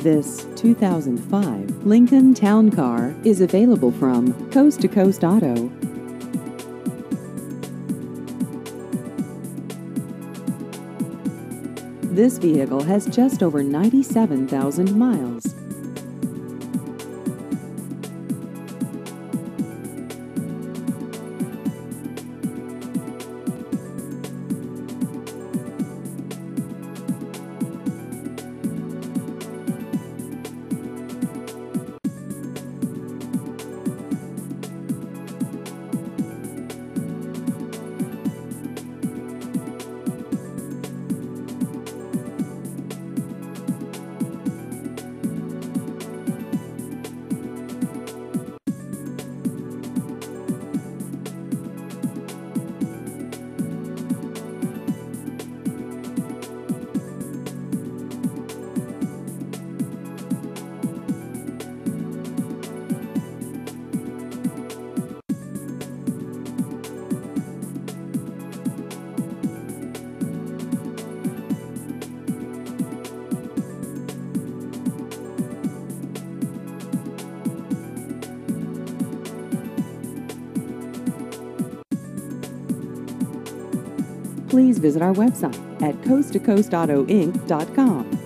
This 2005 Lincoln Town Car is available from Coast to Coast Auto. This vehicle has just over 97,000 miles. Please visit our website at coasttocoastautoinc.com.